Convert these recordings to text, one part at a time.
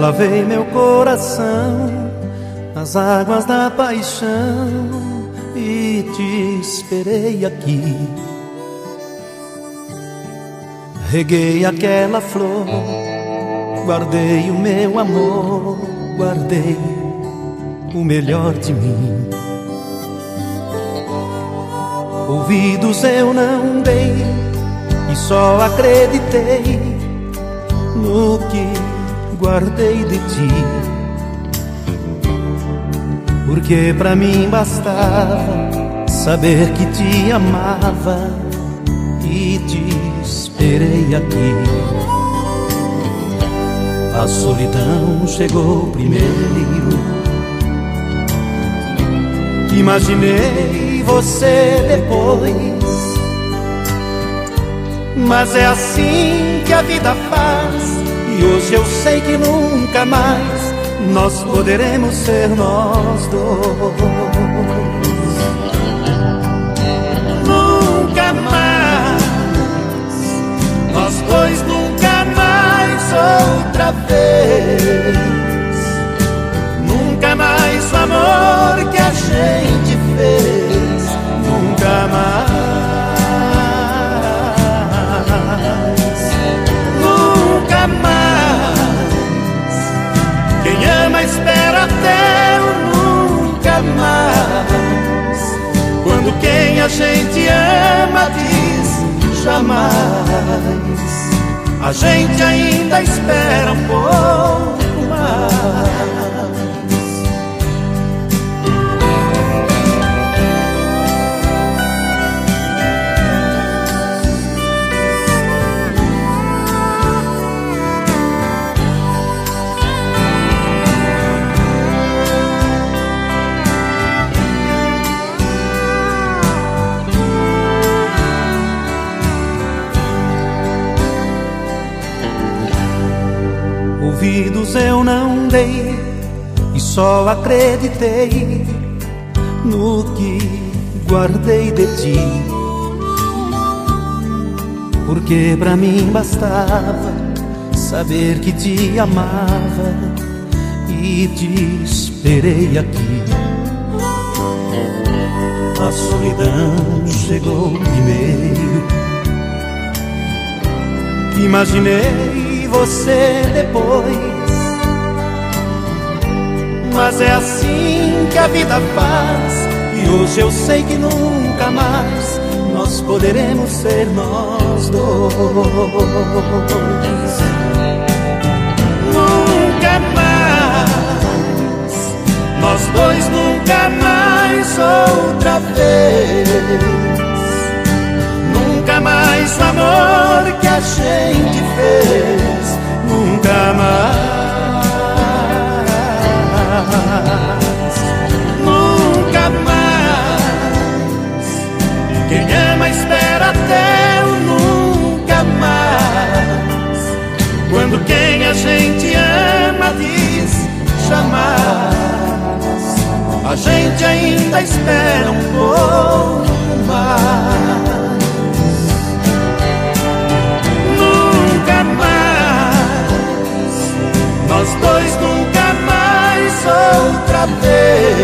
lavei meu coração nas águas da paixão e te esperei aqui. Reguei aquela flor, guardei o meu amor, guardei o melhor de mim. Ouvidos eu não dei e só acreditei no que guardei de ti, porque pra mim bastava saber que te amava e te esperei aqui. A solidão chegou primeiro, imaginei você depois, mas é assim que a vida faz, e hoje eu sei que nunca mais nós poderemos ser nós dois. Nunca mais, nós dois nunca mais outra vez. Nunca mais o amor que a gente fez, nunca mais. Nunca mais. Quem ama espera até o nunca mais. Quando quem a gente ama diz jamais, a gente ainda espera um pouco mais. Ouvidos eu não dei e só acreditei no que guardei de ti, porque pra mim bastava saber que te amava e te esperei aqui. A solidão chegou primeiro, imaginei você depois, mas é assim que a vida faz, e hoje eu sei que nunca mais nós poderemos ser nós dois. Nunca mais, nós dois nunca mais outra vez. Nunca mais o amor que a gente fez, nunca mais. Nunca mais. Quem ama espera até o nunca mais. Quando quem a gente ama diz jamais, a gente ainda espera um pouco mais. Nós dois nunca mais outra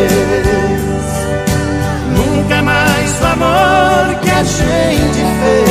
vez. Nunca mais o amor que a gente fez,